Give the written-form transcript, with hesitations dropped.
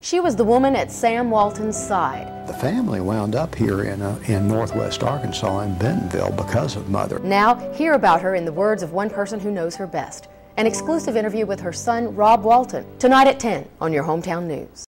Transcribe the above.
She was the woman at Sam Walton's side. The family wound up here in northwest Arkansas in Bentonville because of Mother. Now, hear about her in the words of one person who knows her best. An exclusive interview with her son, Rob Walton, tonight at 10 on your Hometown News.